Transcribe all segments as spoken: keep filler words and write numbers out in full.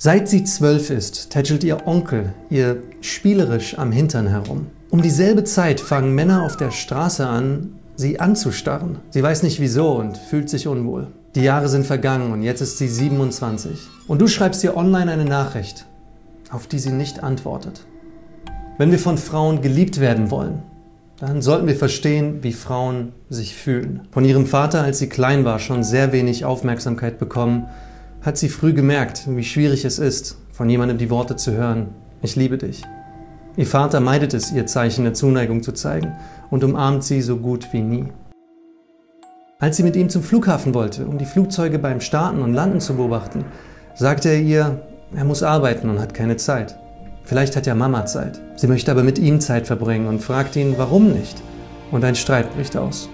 Seit sie zwölf ist, tätschelt ihr Onkel ihr spielerisch am Hintern herum. Um dieselbe Zeit fangen Männer auf der Straße an, sie anzustarren. Sie weiß nicht wieso und fühlt sich unwohl. Die Jahre sind vergangen und jetzt ist sie siebenundzwanzig. Und du schreibst ihr online eine Nachricht, auf die sie nicht antwortet. Wenn wir von Frauen geliebt werden wollen, dann sollten wir verstehen, wie Frauen sich fühlen. Von ihrem Vater, als sie klein war, schon sehr wenig Aufmerksamkeit bekommen, hat sie früh gemerkt, wie schwierig es ist, von jemandem die Worte zu hören: Ich liebe dich. Ihr Vater meidet es, ihr Zeichen der Zuneigung zu zeigen und umarmt sie so gut wie nie. Als sie mit ihm zum Flughafen wollte, um die Flugzeuge beim Starten und Landen zu beobachten, sagte er ihr, er muss arbeiten und hat keine Zeit. Vielleicht hat ja Mama Zeit. Sie möchte aber mit ihm Zeit verbringen und fragt ihn, warum nicht? Und ein Streit bricht aus.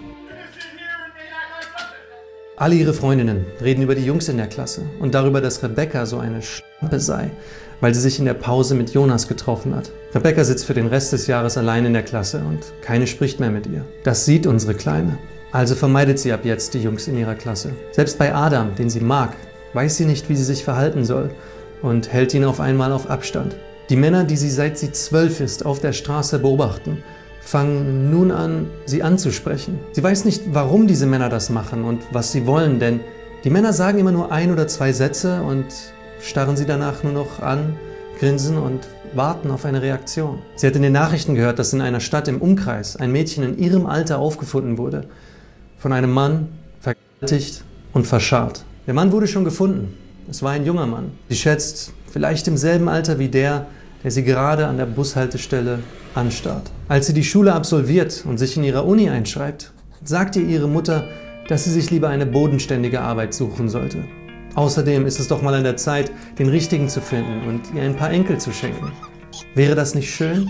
Alle ihre Freundinnen reden über die Jungs in der Klasse und darüber, dass Rebecca so eine Schlampe sei, weil sie sich in der Pause mit Jonas getroffen hat. Rebecca sitzt für den Rest des Jahres allein in der Klasse und keine spricht mehr mit ihr. Das sieht unsere Kleine. Also vermeidet sie ab jetzt die Jungs in ihrer Klasse. Selbst bei Adam, den sie mag, weiß sie nicht, wie sie sich verhalten soll und hält ihn auf einmal auf Abstand. Die Männer, die sie seit sie zwölf ist auf der Straße beobachten, fangen nun an, sie anzusprechen. Sie weiß nicht, warum diese Männer das machen und was sie wollen, denn die Männer sagen immer nur ein oder zwei Sätze und starren sie danach nur noch an, grinsen und warten auf eine Reaktion. Sie hat in den Nachrichten gehört, dass in einer Stadt im Umkreis ein Mädchen in ihrem Alter aufgefunden wurde, von einem Mann vergewaltigt und verscharrt. Der Mann wurde schon gefunden. Es war ein junger Mann. Sie schätzt, vielleicht im selben Alter wie der, der sie gerade an der Bushaltestelle anstarrt. Als sie die Schule absolviert und sich in ihrer Uni einschreibt, sagt ihr ihre Mutter, dass sie sich lieber eine bodenständige Arbeit suchen sollte. Außerdem ist es doch mal an der Zeit, den Richtigen zu finden und ihr ein paar Enkel zu schenken. Wäre das nicht schön?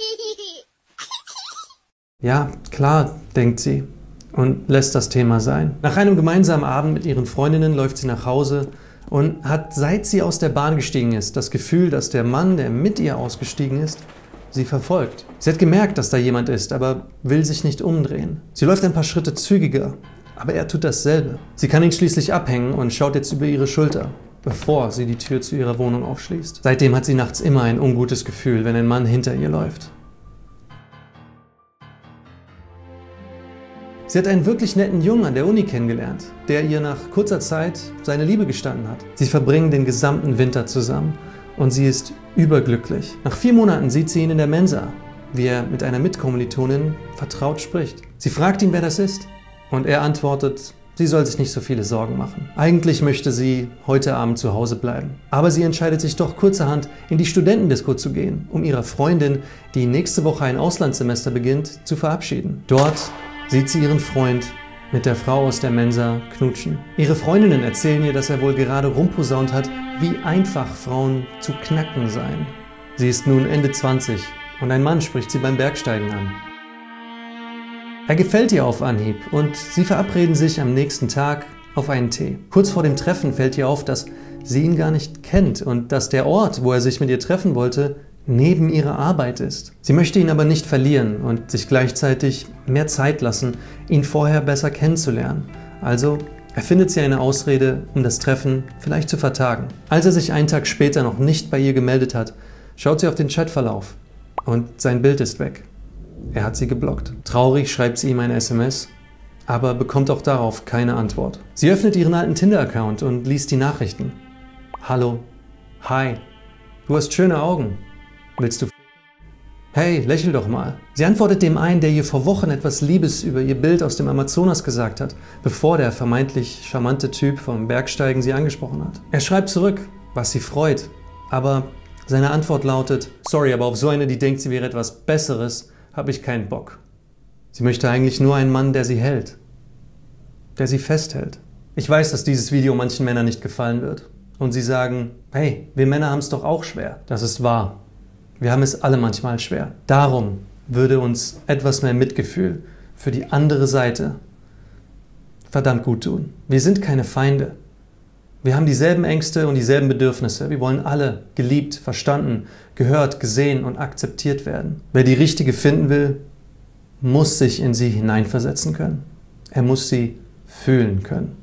Ja, klar, denkt sie und lässt das Thema sein. Nach einem gemeinsamen Abend mit ihren Freundinnen läuft sie nach Hause und hat, seit sie aus der Bahn gestiegen ist, das Gefühl, dass der Mann, der mit ihr ausgestiegen ist, sie verfolgt. Sie hat gemerkt, dass da jemand ist, aber will sich nicht umdrehen. Sie läuft ein paar Schritte zügiger, aber er tut dasselbe. Sie kann ihn schließlich abhängen und schaut jetzt über ihre Schulter, bevor sie die Tür zu ihrer Wohnung aufschließt. Seitdem hat sie nachts immer ein ungutes Gefühl, wenn ein Mann hinter ihr läuft. Sie hat einen wirklich netten Jungen an der Uni kennengelernt, der ihr nach kurzer Zeit seine Liebe gestanden hat. Sie verbringen den gesamten Winter zusammen und sie ist überglücklich. Nach vier Monaten sieht sie ihn in der Mensa, wie er mit einer Mitkommilitonin vertraut spricht. Sie fragt ihn, wer das ist, und er antwortet, sie soll sich nicht so viele Sorgen machen. Eigentlich möchte sie heute Abend zu Hause bleiben. Aber sie entscheidet sich doch kurzerhand, in die Studentendisco zu gehen, um ihrer Freundin, die nächste Woche ein Auslandssemester beginnt, zu verabschieden. Dort sieht sie ihren Freund mit der Frau aus der Mensa knutschen. Ihre Freundinnen erzählen ihr, dass er wohl gerade rumposaunt hat, wie einfach Frauen zu knacken seien. Sie ist nun Ende zwanzig und ein Mann spricht sie beim Bergsteigen an. Er gefällt ihr auf Anhieb und sie verabreden sich am nächsten Tag auf einen Tee. Kurz vor dem Treffen fällt ihr auf, dass sie ihn gar nicht kennt und dass der Ort, wo er sich mit ihr treffen wollte, neben ihrer Arbeit ist. Sie möchte ihn aber nicht verlieren und sich gleichzeitig mehr Zeit lassen, ihn vorher besser kennenzulernen. Also erfindet sie eine Ausrede, um das Treffen vielleicht zu vertagen. Als er sich einen Tag später noch nicht bei ihr gemeldet hat, schaut sie auf den Chatverlauf und sein Bild ist weg. Er hat sie geblockt. Traurig schreibt sie ihm eine S M S, aber bekommt auch darauf keine Antwort. Sie öffnet ihren alten Tinder-Account und liest die Nachrichten. Hallo, hi, du hast schöne Augen. Willst du f***? Hey, lächel doch mal. Sie antwortet dem einen, der ihr vor Wochen etwas Liebes über ihr Bild aus dem Amazonas gesagt hat, bevor der vermeintlich charmante Typ vom Bergsteigen sie angesprochen hat. Er schreibt zurück, was sie freut, aber seine Antwort lautet, sorry, aber auf so eine, die denkt, sie wäre etwas Besseres, habe ich keinen Bock. Sie möchte eigentlich nur einen Mann, der sie hält, der sie festhält. Ich weiß, dass dieses Video manchen Männern nicht gefallen wird. Und sie sagen, hey, wir Männer haben es doch auch schwer. Das ist wahr. Wir haben es alle manchmal schwer. Darum würde uns etwas mehr Mitgefühl für die andere Seite verdammt gut tun. Wir sind keine Feinde. Wir haben dieselben Ängste und dieselben Bedürfnisse. Wir wollen alle geliebt, verstanden, gehört, gesehen und akzeptiert werden. Wer die Richtige finden will, muss sich in sie hineinversetzen können. Er muss sie fühlen können.